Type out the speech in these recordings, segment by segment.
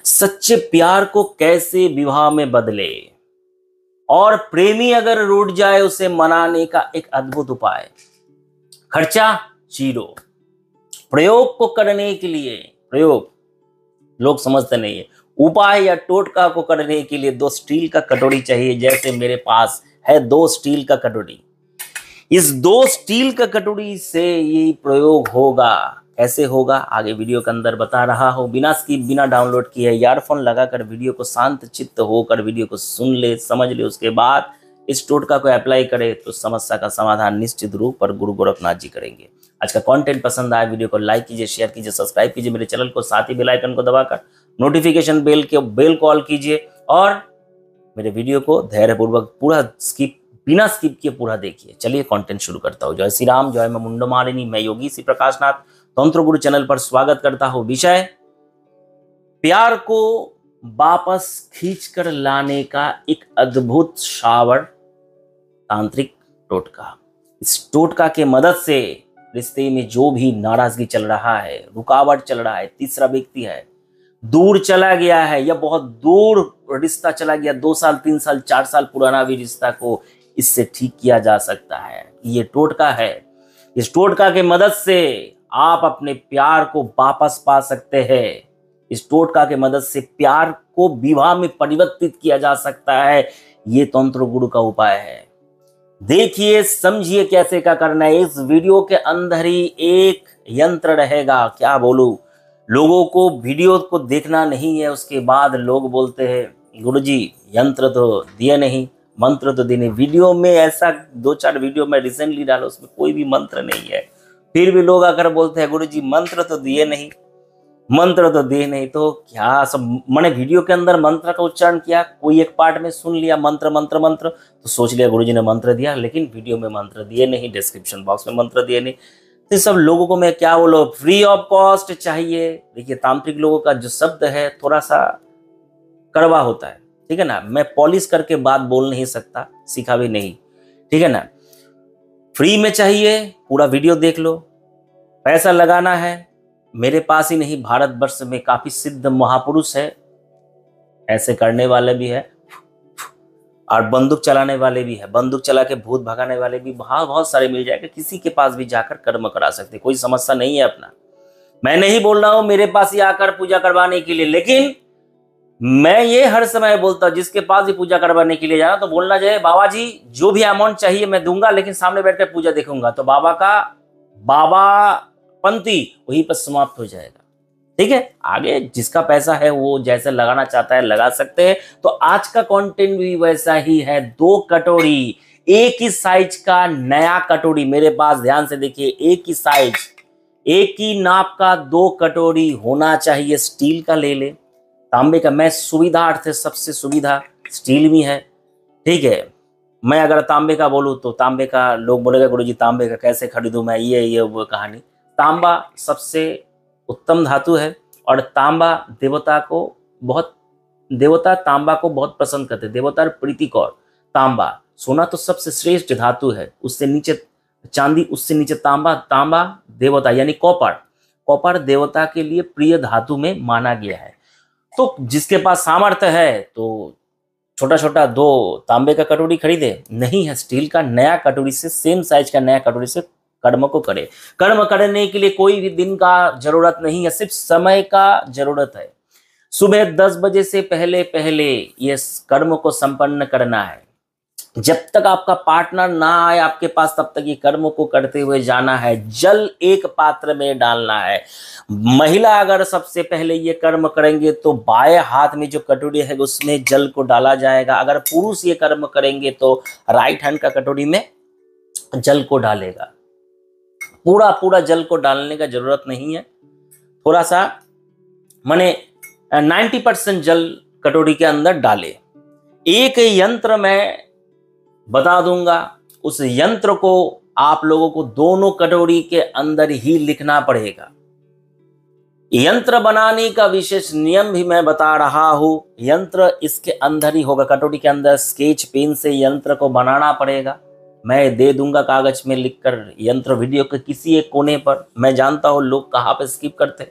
सच्चे प्यार को कैसे विवाह में बदले और प्रेमी अगर रूठ जाए उसे मनाने का एक अद्भुत उपाय। खर्चा 0। प्रयोग को करने के लिए, प्रयोग लोग समझते नहीं है, उपाय या टोटका को करने के लिए 2 स्टील का कटोरी चाहिए। जैसे मेरे पास है 2 स्टील का कटोरी। इस 2 स्टील का कटोरी से ये प्रयोग होगा। कैसे होगा आगे वीडियो के अंदर बता रहा हूं। बिना स्किप, बिना डाउनलोड किए ईयरफोन लगाकर वीडियो को शांत चित्त होकर वीडियो को सुन ले, समझ ले, उसके बाद इस टोटका को अप्लाई करे तो समस्या का समाधान निश्चित रूप पर गुरु गोरखनाथ जी करेंगे। आज का कंटेंट पसंद आए वीडियो को लाइक कीजिए, शेयर कीजिए, सब्सक्राइब कीजिए मेरे चैनल को, साथ ही बेल आइकन को दबाकर नोटिफिकेशन बेल को ऑल कीजिए और मेरे वीडियो को धैर्यपूर्वक पूरा बिना स्किप किए पूरा देखिए। चलिए कंटेंट शुरू करता हूँ। जय श्री राम, जय मां मुंडो मालिनी। मैं योगी श्री प्रकाशनाथ तंत्र गुरु चैनल पर स्वागत करता हूं। विषय प्यार को वापस खींचकर लाने का एक अद्भुत शावर तांत्रिक टोटका। इस टोटका के मदद से रिश्ते में जो भी नाराजगी चल रहा है, रुकावट चल रहा है, तीसरा व्यक्ति है, दूर चला गया है या बहुत दूर रिश्ता चला गया, 2 साल 3 साल 4 साल पुराना भी रिश्ता को इससे ठीक किया जा सकता है। ये टोटका है। इस टोटका के मदद से आप अपने प्यार को वापस पा सकते हैं। इस टोटका के मदद से प्यार को विवाह में परिवर्तित किया जा सकता है। ये तंत्र गुरु का उपाय है। देखिए, समझिए कैसे क्या करना है। इस वीडियो के अंदर ही एक यंत्र रहेगा। क्या बोलूं, लोगों को वीडियो को देखना नहीं है। उसके बाद लोग बोलते हैं गुरुजी यंत्र तो दिए नहीं, मंत्र तो दिए नहीं। वीडियो में ऐसा 2-4 वीडियो में रिसेंटली डाला, उसमें कोई भी मंत्र नहीं है। फिर भी लोग आकर बोलते हैं गुरुजी मंत्र तो दिए नहीं, मंत्र तो दिए नहीं। तो क्या सब मैंने वीडियो के अंदर मंत्र का उच्चारण किया, कोई एक पार्ट में सुन लिया मंत्र मंत्र मंत्र, तो सोच लिया गुरुजी ने मंत्र दिया, लेकिन वीडियो में मंत्र दिए नहीं, डिस्क्रिप्शन बॉक्स में मंत्र दिए नहीं। तो सब लोगों को मैं क्या बोलो, फ्री ऑफ कॉस्ट चाहिए। देखिए, तांत्रिक लोगों का जो शब्द है थोड़ा सा कड़वा होता है, ठीक है ना। मैं पॉलिश करके बात बोल नहीं सकता, सीखा भी नहीं, ठीक है ना। फ्री में चाहिए, पूरा वीडियो देख लो। पैसा लगाना है, मेरे पास ही नहीं, भारतवर्ष में काफी सिद्ध महापुरुष है, ऐसे करने वाले भी है और बंदूक चलाने वाले भी है। बंदूक चला के भूत भगाने वाले भी बहुत सारे मिल जाएंगे। किसी के पास भी जाकर कर्म करा सकते, कोई समस्या नहीं है अपना। मैं नहीं बोल रहा हूं मेरे पास ही आकर पूजा करवाने के लिए, लेकिन मैं ये हर समय बोलता हूं जिसके पास भी पूजा करवाने के लिए जाना तो बोलना चाहिए बाबा जी जो भी अमाउंट चाहिए मैं दूंगा, लेकिन सामने बैठकर पूजा देखूंगा। तो बाबा पंथी वहीं पर समाप्त हो जाएगा, ठीक है। आगे जिसका पैसा है वो जैसे लगाना चाहता है लगा सकते हैं। तो आज का कंटेंट भी वैसा ही है। 2 कटोरी, एक ही साइज का नया कटोरी मेरे पास, ध्यान से देखिए, एक ही साइज, एक ही नाप का 2 कटोरी होना चाहिए। स्टील का ले ले, तांबे का। मैं सुविधार्थ सबसे सुविधा स्टील में है, ठीक है। मैं अगर तांबे का बोलूं तो तांबे का लोग बोलेगा गुरुजी तांबे का कैसे खरीदूं मैं, ये वो कहानी। तांबा सबसे उत्तम धातु है और तांबा देवता तांबा को बहुत पसंद करते हैं। देवता प्रीतिकर तांबा। सोना तो सबसे श्रेष्ठ धातु है, उससे नीचे चांदी, उससे नीचे तांबा देवता यानी कॉपर देवता के लिए प्रिय धातु में माना गया है। तो जिसके पास सामर्थ्य है तो छोटा छोटा 2 तांबे का कटोरी खरीदे, नहीं है स्टील का नया कटोरी से, सेम साइज का नया कटोरी से कर्म को करे। कर्म करने के लिए कोई भी दिन का जरूरत नहीं है, सिर्फ समय का जरूरत है। सुबह 10 बजे से पहले ये कर्म को संपन्न करना है। जब तक आपका पार्टनर ना आए आपके पास तब तक ये कर्म को करते हुए जाना है। जल एक पात्र में डालना है। महिला अगर सबसे पहले ये कर्म करेंगे तो बाएं हाथ में जो कटोरी है उसमें जल को डाला जाएगा। अगर पुरुष ये कर्म करेंगे तो राइट हैंड का कटोरी में जल को डालेगा। पूरा जल को डालने का जरूरत नहीं है, थोड़ा सा माने 90% जल कटोरी के अंदर डाले। एक यंत्र मैं बता दूंगा, उस यंत्र को आप लोगों को दोनों कटोरी के अंदर ही लिखना पड़ेगा। यंत्र बनाने का विशेष नियम भी मैं बता रहा हूं। यंत्र इसके अंदर ही होगा, कटोरी के अंदर स्केच पेन से यंत्र को बनाना पड़ेगा। मैं दे दूंगा कागज में लिखकर यंत्र वीडियो के किसी एक कोने पर। मैं जानता हूं लोग कहाँ पे स्किप करते हैं,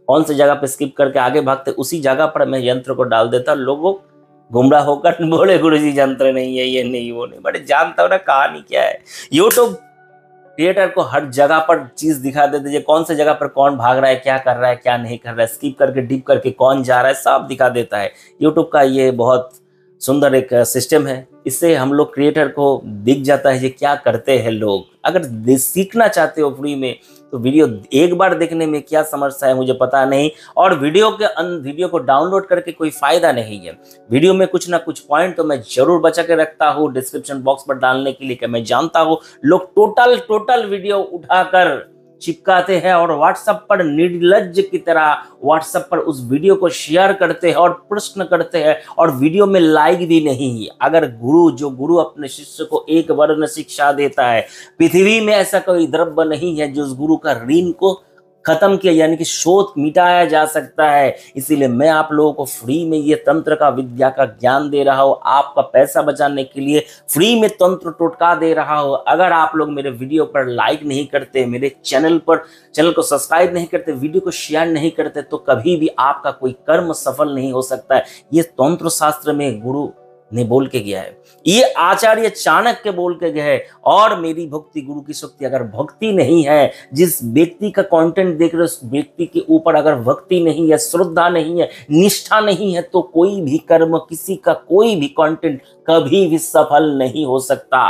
कौन सी जगह पे स्किप करके आगे भागते, उसी जगह पर मैं यंत्र को डाल देता, लोगों गुमराह होकर बोले गुरुजी यंत्र नहीं है, ये नहीं वो नहीं। बड़े जानता हूँ ना कहानी क्या है। यूट्यूब क्रिएटर को हर जगह पर चीज दिखा देते हैं, कौन सी जगह पर कौन भाग रहा है, क्या कर रहा है, क्या नहीं कर रहा है, स्किप करके डिप करके कौन जा रहा है, सब दिखा देता है। यूट्यूब का ये बहुत सुंदर एक सिस्टम है। इससे हम लोग क्रिएटर को दिख जाता है ये क्या करते हैं लोग। अगर सीखना चाहते हो फ्री में तो वीडियो एक बार देखने में क्या समस्या है मुझे पता नहीं, और वीडियो को डाउनलोड करके कोई फायदा नहीं है। वीडियो में कुछ ना कुछ पॉइंट तो मैं जरूर बचा के रखता हूँ डिस्क्रिप्शन बॉक्स पर डालने के लिए, कि मैं जानता हूँ लोग टोटल वीडियो उठाकर चिपकाते हैं और व्हाट्सएप पर निर्लज्ज की तरह व्हाट्सएप पर उस वीडियो को शेयर करते हैं और प्रश्न करते हैं, और वीडियो में लाइक भी नहीं। अगर जो गुरु अपने शिष्य को एक वर्ण शिक्षा देता है, पृथ्वी में ऐसा कोई द्रव्य नहीं है जो उस गुरु का ऋण को खत्म किया, यानी कि शोध मिटाया जा सकता है। इसीलिए मैं आप लोगों को फ्री में ये तंत्र का विद्या का ज्ञान दे रहा हूँ, आपका पैसा बचाने के लिए फ्री में तंत्र टोटका दे रहा हूँ। अगर आप लोग मेरे वीडियो पर लाइक नहीं करते, मेरे चैनल को सब्सक्राइब नहीं करते, वीडियो को शेयर नहीं करते, तो कभी भी आपका कोई कर्म सफल नहीं हो सकता है। ये तंत्र शास्त्र में गुरु ने बोल के गया है, ये आचार्य चाणक्य बोल के गए हैं। और मेरी भक्ति गुरु की शक्ति, अगर भक्ति नहीं है, जिस व्यक्ति का कंटेंट देख रहे हो उस व्यक्ति के ऊपर अगर भक्ति नहीं है, श्रद्धा नहीं है, निष्ठा नहीं है, तो कोई भी कर्म, किसी का कोई भी कंटेंट कभी भी सफल नहीं हो सकता,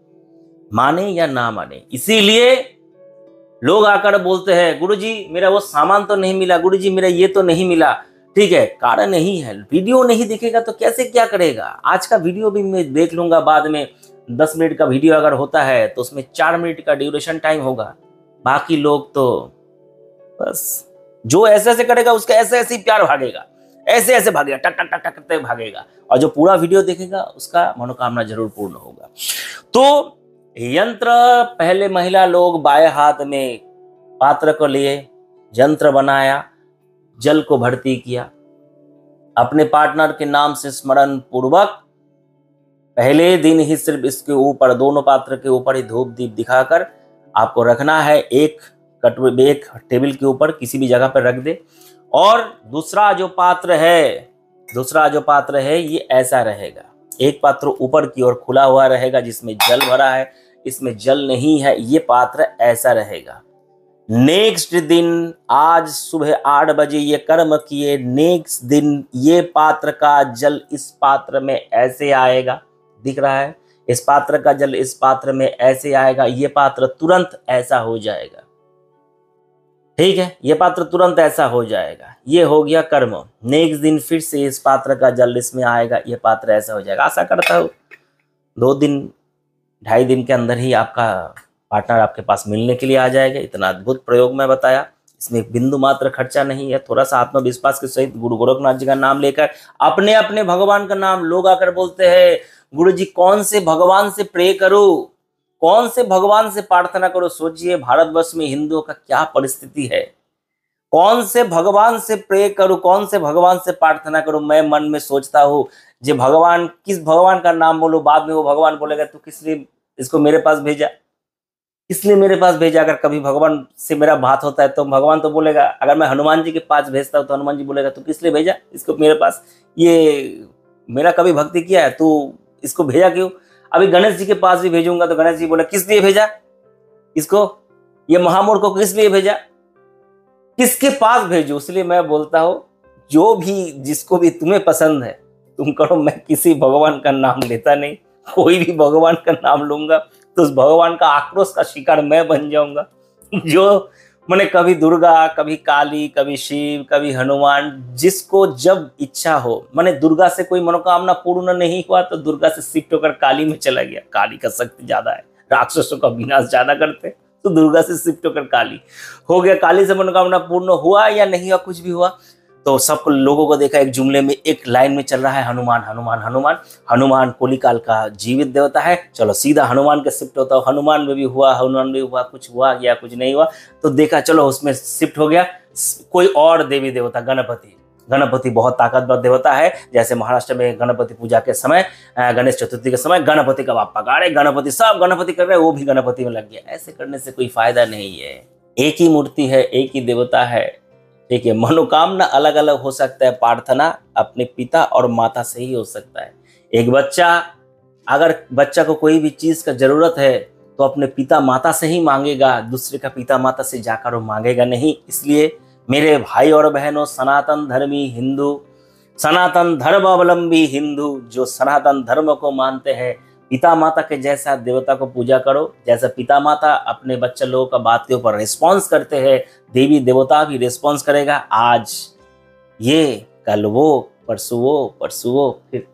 माने या ना माने। इसीलिए लोग आकर बोलते हैं गुरुजी मेरा वो सामान तो नहीं मिला, गुरुजी मेरा ये तो नहीं मिला। ठीक है, कारण नहीं है, वीडियो नहीं दिखेगा तो कैसे क्या करेगा। आज का वीडियो भी मैं देख लूंगा बाद में, 10 मिनट का वीडियो अगर होता है तो उसमें 4 मिनट का ड्यूरेशन टाइम होगा। बाकी लोग तो बस जो ऐसे ऐसे करेगा उसका ऐसे ऐसे प्यार भागेगा, ऐसे ऐसे भागेगा, टक टक टक करते भागेगा, और जो पूरा वीडियो देखेगा उसका मनोकामना जरूर पूर्ण होगा। तो यंत्र, पहले महिला लोग बाएं हाथ में पात्र को लिए यंत्र बनाया, जल को भर्ती किया, अपने पार्टनर के नाम से स्मरण पूर्वक पहले दिन ही सिर्फ इसके ऊपर, दोनों पात्र के ऊपर ही धूप दीप दिखाकर आपको रखना है। एक टेबल के ऊपर किसी भी जगह पर रख दे। और दूसरा जो पात्र है ये ऐसा रहेगा, एक पात्र ऊपर की ओर खुला हुआ रहेगा जिसमें जल भरा है, इसमें जल नहीं है, ये पात्र ऐसा रहेगा। नेक्स्ट दिन, आज सुबह 8 बजे ये कर्म किए, नेक्स्ट दिन ये पात्र का जल इस पात्र में ऐसे आएगा, दिख रहा है, इस पात्र का जल इस पात्र में ऐसे आएगा, ये पात्र तुरंत ऐसा हो जाएगा। ठीक है, ये पात्र तुरंत ऐसा हो जाएगा, ये हो गया कर्म। नेक्स्ट दिन फिर से इस पात्र का जल इसमें आएगा, ये पात्र ऐसा हो जाएगा। आशा करता हूँ 2 दिन 2.5 दिन के अंदर ही आपका पार्टनर आपके पास मिलने के लिए आ जाएगा। इतना अद्भुत प्रयोग मैं बताया, इसमें बिंदु मात्र खर्चा नहीं है। थोड़ा सा आत्मविश्वास के सहित गुरु गोरखनाथ जी का नाम लेकर, अपने अपने भगवान का नाम, लोग आकर बोलते हैं गुरु जी कौन से भगवान से प्रे करूं, कौन से भगवान से प्रार्थना करो। सोचिए भारतवर्ष में हिंदुओं का क्या परिस्थिति है, कौन से भगवान से प्रे करूं, कौन से भगवान से प्रार्थना करूं। मैं मन में सोचता हूँ जो भगवान, किस भगवान का नाम बोलो, बाद में वो भगवान बोलेगा तू किस लिए इसको मेरे पास भेजा, इसलिए मेरे पास भेजा। अगर कभी भगवान से मेरा बात होता है तो भगवान तो बोलेगा, अगर मैं हनुमान जी के पास भेजता हूँ तो हनुमान जी बोलेगा तू किस लिए भेजा इसको मेरे पास, ये मेरा कभी भक्ति किया है, तू इसको भेजा क्यों। अभी गणेश जी के पास भी भेजूंगा तो गणेश जी बोले किस लिए भेजा इसको, ये महामूर्ख को किस लिए भेजा, किसके पास भेजू। इसलिए मैं बोलता हूँ जो भी, जिसको भी तुम्हें पसंद है तुम करो, मैं किसी भगवान का नाम लेता नहीं। कोई भी भगवान का नाम लूंगा तो उस भगवान का आक्रोश का शिकार मैं बन जाऊंगा। जो मैंने कभी दुर्गा, कभी काली, कभी शिव, कभी हनुमान, जिसको जब इच्छा हो, मैंने दुर्गा से कोई मनोकामना पूर्ण नहीं हुआ तो दुर्गा से शिफ्ट होकर काली में चला गया। काली का शक्ति ज्यादा है, राक्षसों का विनाश ज्यादा करते, तो दुर्गा से शिफ्ट होकर काली हो गया। काली से मनोकामना पूर्ण हुआ या नहीं हुआ, कुछ भी हुआ, तो सब लोगों को देखा एक जुमले में, एक लाइन में चल रहा है हनुमान हनुमान हनुमान। हनुमान कोलिकाल का जीवित देवता है, चलो सीधा हनुमान के शिफ्ट होता हो। हनुमान में भी हुआ, हनुमान में हुआ, कुछ हुआ या कुछ नहीं हुआ, तो देखा चलो उसमें शिफ्ट हो गया कोई और देवी देवता, गणपति। गणपति बहुत ताकतवर देवता है। जैसे महाराष्ट्र में गणपति पूजा के समय, गणेश चतुर्थी के समय गणपति का बापा गाड़े, गणपति सब गणपति कर रहे हैं, वो भी गणपति में लग गया। ऐसे करने से कोई फायदा नहीं है। एक ही मूर्ति है, एक ही देवता है, ठीक है, मनोकामना अलग अलग हो सकता है, प्रार्थना अपने पिता और माता से ही हो सकता है। एक बच्चा, अगर बच्चा को कोई भी चीज का जरूरत है तो अपने पिता माता से ही मांगेगा, दूसरे का पिता माता से जाकर वो मांगेगा नहीं। इसलिए मेरे भाई और बहनों, सनातन धर्मी हिंदू, सनातन धर्म अवलंबी हिंदू जो सनातन धर्म को मानते हैं, पिता माता के जैसा देवता को पूजा करो। जैसा पिता माता अपने बच्चे लोगों का बात के ऊपर रिस्पॉन्स करते हैं, देवी देवता भी रिस्पॉन्स करेगा। आज ये, कल वो, परसों वो, फिर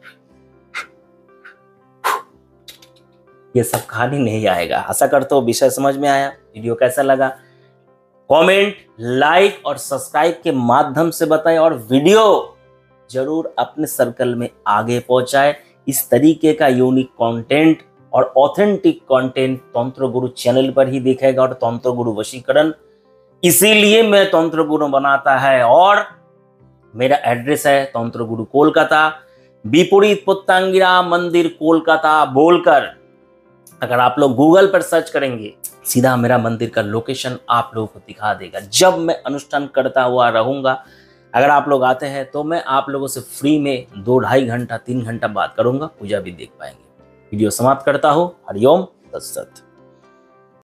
ये सब कहानी नहीं आएगा। आशा करता हूँ विषय समझ में आया। वीडियो कैसा लगा कमेंट, लाइक और सब्सक्राइब के माध्यम से बताएं, और वीडियो जरूर अपने सर्कल में आगे पहुंचाएं। इस तरीके का यूनिक कंटेंट और authentic content Tantra Guru channel पर ही दिखेगा, और तंत्र गुरु वशीकरण इसीलिए मैं तंत्र गुरु बनाता है। और मेरा एड्रेस है तंत्र गुरु कोलकाता, विपरीत पुत्तांगिरा मंदिर कोलकाता बोलकर अगर आप लोग गूगल पर सर्च करेंगे, सीधा मेरा मंदिर का लोकेशन आप लोगों को दिखा देगा। जब मैं अनुष्ठान करता हुआ रहूंगा, अगर आप लोग आते हैं तो मैं आप लोगों से फ्री में 2-2.5 घंटा 3 घंटा बात करूंगा, पूजा भी देख पाएंगे। वीडियो समाप्त करता हूं। हरिओम तत्सत।